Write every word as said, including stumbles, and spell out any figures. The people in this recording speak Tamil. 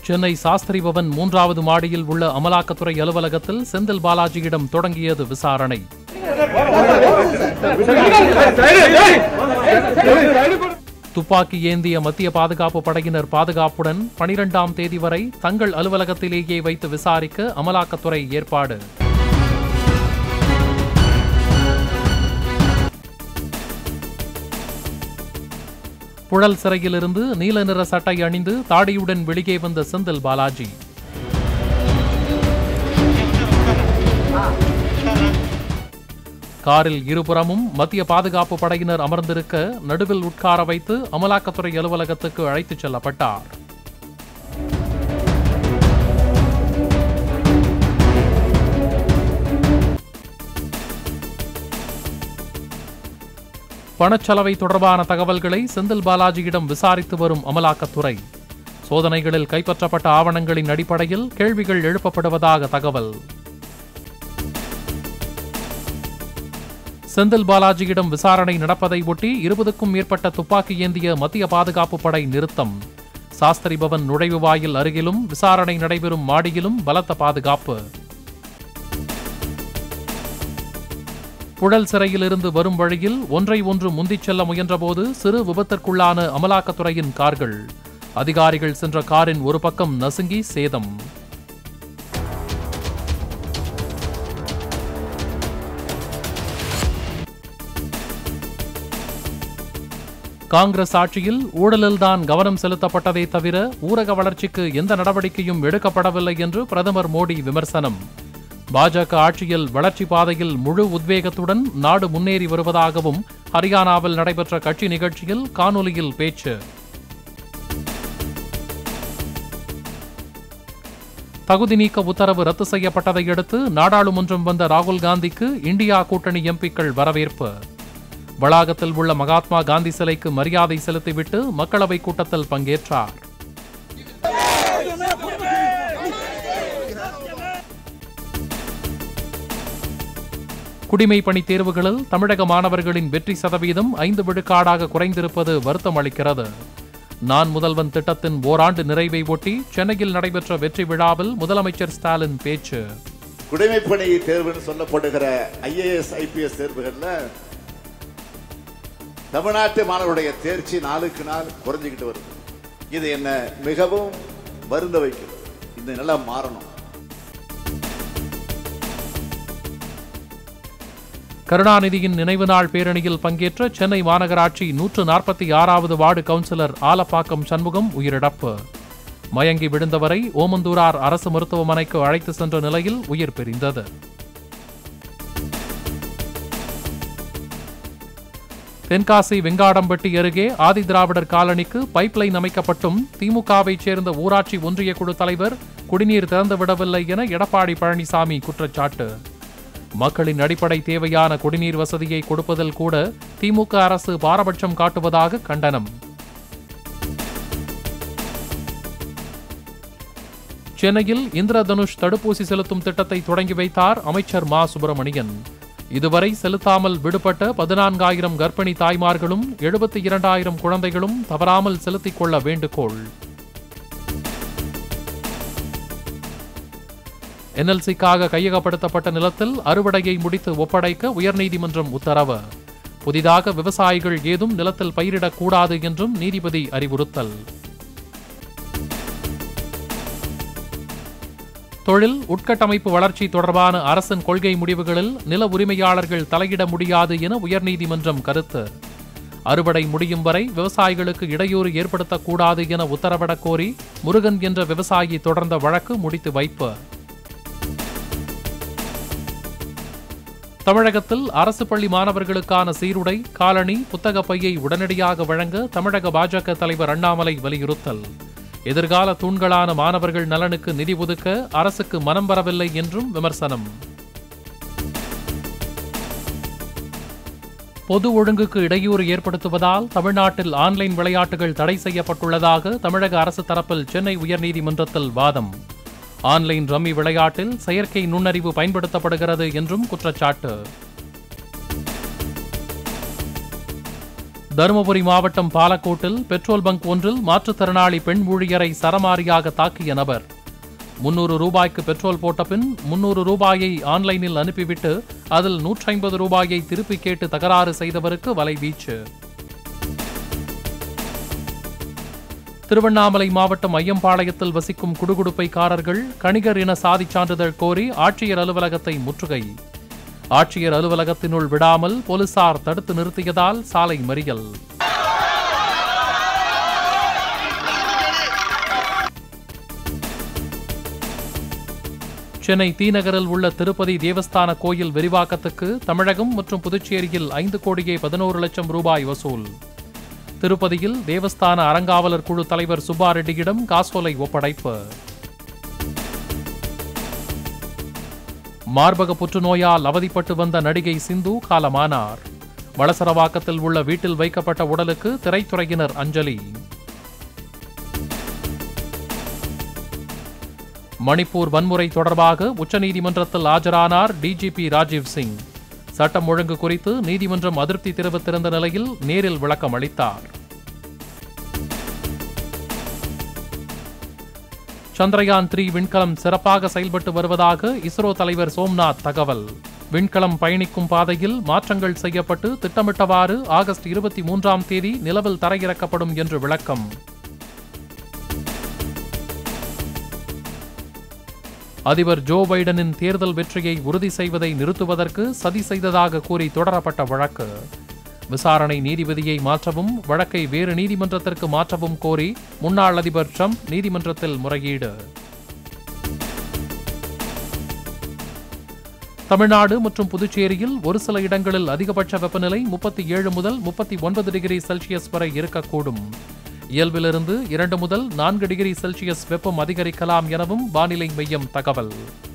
சென்னை சாஸ்திரி பவன் மூன்றாவது மாடியில் உள்ள அமலாக்கத்துறை அலுவலகத்தில் செந்தில் பாலாஜியிடம் தொடங்கியது விசாரணை. துப்பாக்கி ஏந்திய மத்திய பாதுகாப்பு படையினர் பாதுகாப்புடன் பனிரெண்டாம் தேதி வரை தங்கள் அலுவலகத்திலேயே வைத்து விசாரிக்க அமலாக்கத்துறை ஏற்பாடு. புழல் சிறையிலிருந்து நீல நிற சட்டை அணிந்து தாடியுடன் வெளியே வந்த செந்தில் பாலாஜி. காரில் இருபுறமும் மத்திய பாதுகாப்பு படையினர் அமர்ந்திருக்க நடுவில் உட்கார வைத்து அமலாக்கத்துறை அலுவலகத்துக்கு அழைத்துச் செல்லப்பட்டார். பணச்சலவை தொடர்பான தகவல்களை செந்தில் பாலாஜியிடம் விசாரித்து வரும் அமலாக்கத்துறை. சோதனைகளில் கைப்பற்றப்பட்ட ஆவணங்களின் அடிப்படையில் கேள்விகள் எழுப்பப்படுவதாக தகவல். செந்தில் பாலாஜியிடம் விசாரணை நடப்பதை ஒட்டி இருபதுக்கும் மேற்பட்ட துப்பாக்கி ஏந்திய மத்திய பாதுகாப்பு படை நிறுத்தம். சாஸ்திரி பவன் நுழைவு வாயில் அருகிலும் விசாரணை நடைபெறும் மாடியிலும் பலத்த பாதுகாப்பு. புழல் சிறையிலிருந்து வரும் வழியில் ஒன்றை ஒன்று முந்திச் செல்ல முயன்றபோது சிறு விபத்திற்குள்ளான அமலாக்கத்துறையின் கார்கள். அதிகாரிகள் சென்ற காரின் ஒரு பக்கம் நசுங்கி சேதம். காங்கிரஸ் ஆட்சியில் ஊழலில்தான் கவனம் செலுத்தப்பட்டதே தவிர ஊரக வளர்ச்சிக்கு எந்த நடவடிக்கையும் எடுக்கப்படவில்லை என்று பிரதமர் மோடி விமர்சனம். பாஜக ஆட்சியில் வளர்ச்சி பாதையில் முழு உத்வேகத்துடன் நாடு முன்னேறி வருவதாகவும் ஹரியானாவில் நடைபெற்ற கட்சி நிகழ்ச்சியில் காணொலியில் பேச்சு. தகுதி நீக்க உத்தரவு ரத்து செய்யப்பட்டதை அடுத்து நாடாளுமன்றம் வந்த ராகுல் காந்திக்கு இந்தியா கூட்டணி எம்பிக்கள் வரவேற்பு. வளாகத்தில் உள்ள மகாத்மா காந்தி சிலைக்கு மரியாதை செலுத்திவிட்டு மக்களவைக் கூட்டத்தில் பங்கேற்றார். குடிமை பணி தேர்வுகளில் தமிழக மாணவர்களின் வெற்றி சதவீதம் ஐந்து விழுக்காடாக குறைந்திருப்பது வருத்தம் அளிக்கிறது. நான் முதல்வன் திட்டத்தின் ஓராண்டு நிறைவை ஒட்டி சென்னையில் நடைபெற்ற வெற்றி விழாவில் முதலமைச்சர் ஸ்டாலின் பேச்சு. குடிமை பணி தேர்வுன்னு சொல்லப்படுகிற ஐஏஎஸ் ஐபிஎஸ் தேர்வுகளில் தமிழ்நாட்டு மாணவருடைய தேர்ச்சி நாளுக்கு நாள் குறைஞ்சிக்கிட்டு வருது. இது என்ன மிகவும் வருந்த வைக்கிறது. இந்த நிலை மாறணும். கருணாநிதியின் நினைவு நாள் பேரணியில் பங்கேற்ற சென்னை மாநகராட்சி நூற்று நாற்பத்தி ஆறாவது வார்டு கவுன்சிலர் ஆலப்பாக்கம் சண்முகம் உயிரிழப்பு. மயங்கி விழுந்தவரை ஓமந்தூரார் அரசு மருத்துவமனைக்கு அழைத்து சென்ற நிலையில் உயிர் பிரிந்தது. தென்காசி வெங்காடம்பட்டி அருகே ஆதி திராவிடர் காலனிக்கு பைப்லைன் அமைக்கப்பட்டும் திமுகவைச் சேர்ந்த ஊராட்சி ஒன்றிய குழு தலைவர் குடிநீர் திறந்துவிடவில்லை என எடப்பாடி பழனிசாமி குற்றச்சாட்டு. மக்களின் அடிப்படை தேவையான குடிநீர் வசதியை கொடுப்பதில் கூட திமுக அரசு பாரபட்சம் காட்டுவதாக கண்டனம். சென்னையில் இந்திரதனுஷ் தடுப்பூசி செலுத்தும் திட்டத்தை தொடங்கி வைத்தார் அமைச்சர் மா சுப்பிரமணியன். இதுவரை செலுத்தாமல் விடுபட்ட பதினான்காயிரம் கர்ப்பிணி தாய்மார்களும் எழுபத்தி இரண்டாயிரம் குழந்தைகளும் தவறாமல் செலுத்திக் கொள்ள வேண்டுகோள். என்எல்சிக்காக கையகப்படுத்தப்பட்ட நிலத்தில் அறுவடையை முடித்து ஒப்படைக்க உயர்நீதிமன்றம் உத்தரவு. புதிதாக விவசாயிகள் ஏதும் நிலத்தில் பயிரிடக்கூடாது என்றும் நீதிபதி அறிவுறுத்தல். தொழில் உட்கட்டமைப்பு வளர்ச்சி தொடர்பான அரசின் கொள்கை முடிவுகளில் நில உரிமையாளர்கள் தலையிட முடியாது என உயர்நீதிமன்றம் கருத்து. அறுவடை முடியும் வரை விவசாயிகளுக்கு இடையூறு ஏற்படுத்தக்கூடாது என உத்தரவிடக் கோரி முருகன் என்ற விவசாயி தொடர்ந்த வழக்கு முடித்து வைப்பு. தமிழகத்தில் அரசு பள்ளி மாணவர்களுக்கான சீருடை, காலணி, புத்தக பையை உடனடியாக வழங்க தமிழக பாஜக தலைவர் அண்ணாமலை வலியுறுத்தல். எதிர்கால தூண்களான மாணவர்கள் நலனுக்கு நிதி ஒதுக்க அரசுக்கு மனம் வரவில்லை என்றும் விமர்சனம். பொது ஒழுங்குக்கு இடையூறு ஏற்படுத்துவதால் தமிழ்நாட்டில் ஆன்லைன் விளையாட்டுகள் தடை செய்யப்பட்டுள்ளதாக தமிழக அரசு தரப்பில் சென்னை உயர்நீதிமன்றத்தில் வாதம். ஆன்லைன் ரம்மி விளையாட்டில் செயற்கை நுண்ணறிவு பயன்படுத்தப்படுகிறது என்றும் குற்றச்சாட்டு. தருமபுரி மாவட்டம் பாலக்கோட்டில் பெட்ரோல் பங்க் ஒன்றில் மாற்றுத்திறனாளி பெண் ஊழியரை சரமாரியாக தாக்கிய நபர். முன்னூறு ரூபாய்க்கு பெட்ரோல் போட்ட பின் முன்னூறு ரூபாயை ஆன்லைனில் அனுப்பிவிட்டு அதில் நூற்றி ஐம்பது ரூபாயை திருப்பி கேட்டு தகராறு செய்தவருக்கு வலைவீச்சு. திருவண்ணாமலை மாவட்டம் ஐயம்பாளையத்தில் வசிக்கும் குடுகுடுப்பைக்காரர்கள் கணிகர் இன சாதிச் சான்றிதழ் கோரி ஆட்சியர் அலுவலகத்தை முற்றுகை. ஆட்சியர் அலுவலகத்தினுள் விடாமல் போலீசார் தடுத்து நிறுத்தியதால் சாலை மறியல். சென்னை தீநகரில் உள்ள திருப்பதி தேவஸ்தான கோயில் விரிவாக்கத்துக்கு தமிழகம் மற்றும் புதுச்சேரியில் ஐந்து கோடியே பதினோரு லட்சம் ரூபாய் வசூல். திருப்பதியில் தேவஸ்தான அறங்காவலர் குழு தலைவர் சுப்பாரெட்டியிடம் காசோலை ஒப்படைப்பு. மார்பக புற்றுநோயால் அவதிப்பட்டு வந்த நடிகை சிந்து காலமானார். வளசரவாக்கத்தில் உள்ள வீட்டில் வைக்கப்பட்ட உடலுக்கு திரைத்துறையினர் அஞ்சலி. மணிப்பூர் வன்முறை தொடர்பாக உச்சநீதிமன்றத்தில் ஆஜரானார் டிஜிபி ராஜீவ் சிங். சட்டம் ஒழுங்கு குறித்து நீதிமன்றம் அதிருப்தி தெரிவித்திருந்த நிலையில் நேரில் விளக்கம் அளித்தார். சந்திரயான் த்ரீ விண்கலம் சிறப்பாக செயல்பட்டு வருவதாக இஸ்ரோ தலைவர் சோம்நாத் தகவல். விண்கலம் பயணிக்கும் பாதையில் மாற்றங்கள் செய்யப்பட்டு திட்டமிட்டவாறு ஆகஸ்ட் இருபத்தி மூன்றாம் தேதி நிலவில் தரையிறக்கப்படும் என்று விளக்கம். அதிபர் ஜோ பைடனின் தேர்தல் வெற்றியை உறுதி செய்வதை நிறுத்துவதற்கு சதி செய்ததாக கூறி தொடரப்பட்ட வழக்கு. விசாரணை நீதிபதியை மாற்றவும் வழக்கை வேறு நீதிமன்றத்திற்கு மாற்றவும் கோரி முன்னாள் அதிபர் ட்ரம்ப் நீதிமன்றத்தில் முறையீடு. தமிழ்நாடு மற்றும் புதுச்சேரியில் ஒரு சில இடங்களில் அதிகபட்ச வெப்பநிலை முப்பத்தி ஏழு முதல் முப்பத்தி ஒன்பது டிகிரி செல்சியஸ் வரை இருக்கக்கூடும். இயல்பிலிருந்து இரண்டு முதல் நான்கு டிகிரி செல்சியஸ் வெப்பம் அதிகரிக்கலாம் எனவும் வானிலை மையம் தகவல்.